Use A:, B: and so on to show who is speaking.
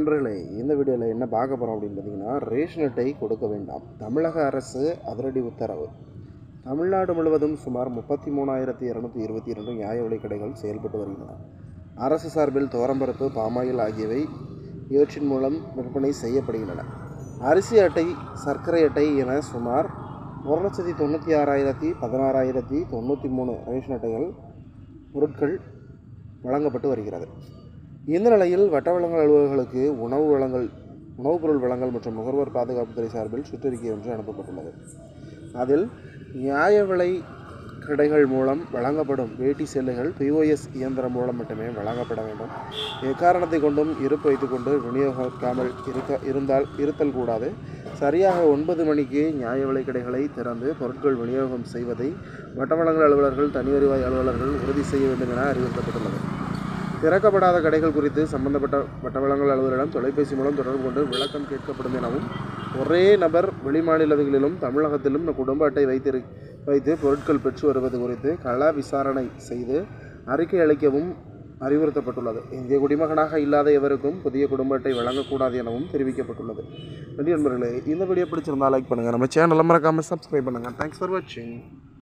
A: நண்பர்களே, இந்த வீடியோவில் என்ன பார்க்க போகிறோம் அப்படின்னு பார்த்தீங்கன்னா, ரேஷன் அட்டை கொடுக்க வேண்டாம், தமிழக அரசு அதிரடி உத்தரவு. தமிழ்நாடு முழுவதும் சுமார் 33,222 நியாய விலைக் கடைகள் செயல்பட்டு வருகின்றன. அரசு சார்பில் துவரம்பருப்பு, பாமாயில் ஆகியவை இவற்றின் மூலம் விற்பனை செய்யப்படுகின்றன. அரிசி அட்டை, சர்க்கரை அட்டை என சுமார் 1,96,16,093 ரேஷன் அட்டைகள் பொருட்கள் வழங்கப்பட்டு வருகிறது. இந்த நிலையில் வட்ட வழங்கல் அலுவலர்களுக்கு உணவுப் பொருள் வழங்கல் மற்றும் நுகர்வோர் பாதுகாப்புத்துறை சார்பில் சுற்றறிக்கை ஒன்று அனுப்பப்பட்டுள்ளது. அதில் நியாய விலை கடைகள் மூலம் வழங்கப்படும் வேட்டி சேலைகள் POS இயந்திரம் மூலம் மட்டுமே வழங்கப்பட வேண்டும். எக்காரணத்தை கொண்டும் இருப்பு வைத்துக்கொண்டு விநியோகிக்காமல் இருத்தல் கூடாது. சரியாக 9 மணிக்கு நியாய விலை கடைகளை திறந்து பொருட்கள் விநியோகம் செய்வதை வட்ட வழங்கல் அலுவலர்கள், தனி வருவாய் அலுவலர்கள் உறுதி செய்ய வேண்டும் என அறிவுறுத்தப்பட்டுள்ளது. திறக்கப்படாத கடைகள் குறித்து சம்பந்தப்பட்ட வட்ட வழங்கல் அலுவலரிடம் தொலைபேசி மூலம் தொடர்பு கொண்டு விளக்கம் கேட்கப்படும் எனவும், ஒரே நபர் வெளிமாநிலங்களிலும் தமிழகத்திலும் குடும்ப அட்டை வைத்து பொருட்கள் பெற்று வருவது குறித்து கள விசாரணை செய்து அறிக்கை அளிக்கவும் அறிவுறுத்தப்பட்டுள்ளது. இந்திய குடிமகனாக இல்லாத எவருக்கும் புதிய குடும்ப அட்டை வழங்கக்கூடாது எனவும் தெரிவிக்கப்பட்டுள்ளது. நன்றி நண்பர்களே, இந்த வீடியோ பிடிச்சிருந்தால் லைக் பண்ணுங்கள், நம்ம சேனலை மறக்காமல் சப்ஸ்கிரைப் பண்ணுங்கள். தேங்க்ஸ் ஃபார் வாட்சிங்.